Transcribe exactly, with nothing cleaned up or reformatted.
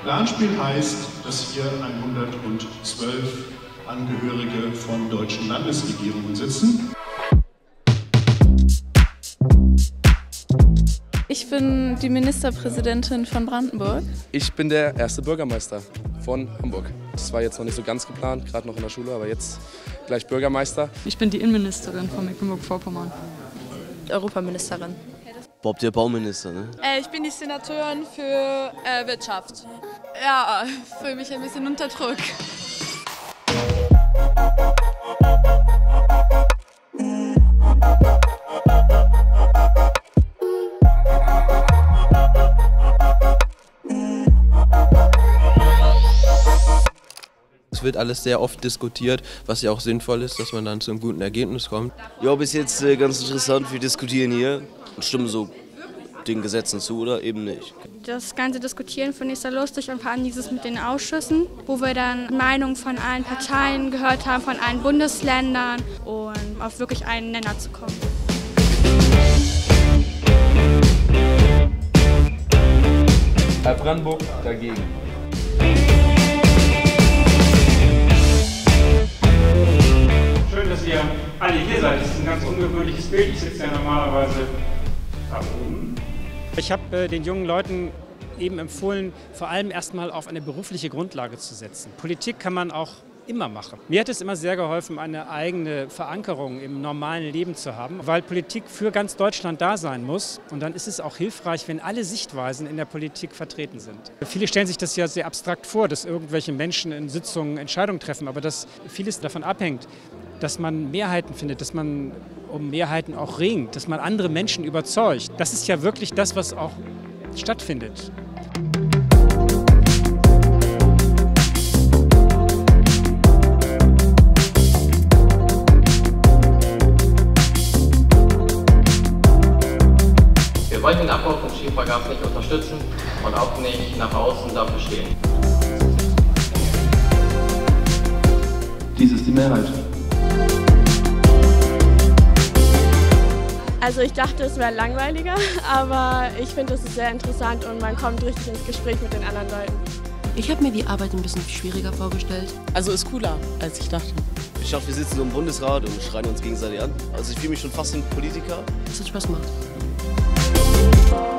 Planspiel heißt, dass hier hundertzwölf Angehörige von deutschen Landesregierungen sitzen. Ich bin die Ministerpräsidentin von Brandenburg. Ich bin der erste Bürgermeister von Hamburg. Das war jetzt noch nicht so ganz geplant, gerade noch in der Schule, aber jetzt gleich Bürgermeister. Ich bin die Innenministerin von Mecklenburg-Vorpommern. Europaministerin. Bob, der Bauminister, ne? Äh, ich bin die Senatorin für äh, Wirtschaft. Ja, fühle mich ein bisschen unter Druck. Es wird alles sehr oft diskutiert, was ja auch sinnvoll ist, dass man dann zu einem guten Ergebnis kommt. Ja, bis jetzt äh, ganz interessant. Wir diskutieren hier und stimmen so den Gesetzen zu oder eben nicht. Das ganze Diskutieren finde ich sehr lustig und vor allem dieses mit den Ausschüssen, wo wir dann Meinungen von allen Parteien gehört haben, von allen Bundesländern und auf wirklich einen Nenner zu kommen. Herr Brandenburg dagegen. Schön, dass ihr alle hier seid. Das ist ein ganz ungewöhnliches Bild. Ich sitze ja normalerweise da oben. Ich habe äh, den jungen Leuten eben empfohlen, vor allem erstmal auf eine berufliche Grundlage zu setzen. Politik kann man auch immer machen. Mir hat es immer sehr geholfen, eine eigene Verankerung im normalen Leben zu haben, weil Politik für ganz Deutschland da sein muss. Und dann ist es auch hilfreich, wenn alle Sichtweisen in der Politik vertreten sind. Viele stellen sich das ja sehr abstrakt vor, dass irgendwelche Menschen in Sitzungen Entscheidungen treffen, aber dass vieles davon abhängt, dass man Mehrheiten findet, dass man um Mehrheiten auch ringt, dass man andere Menschen überzeugt. Das ist ja wirklich das, was auch stattfindet. Wir wollen den Abbau von Schiefergas nicht unterstützen und auch nicht nach außen dafür stehen. Dies ist die Mehrheit. Also ich dachte, es wäre langweiliger, aber ich finde, es ist sehr interessant und man kommt richtig ins Gespräch mit den anderen Leuten. Ich habe mir die Arbeit ein bisschen schwieriger vorgestellt. Also ist cooler, als ich dachte. Ich dachte, wir sitzen so im Bundesrat und schreien uns gegenseitig an. Also ich fühle mich schon fast ein Politiker. Es hat Spaß gemacht.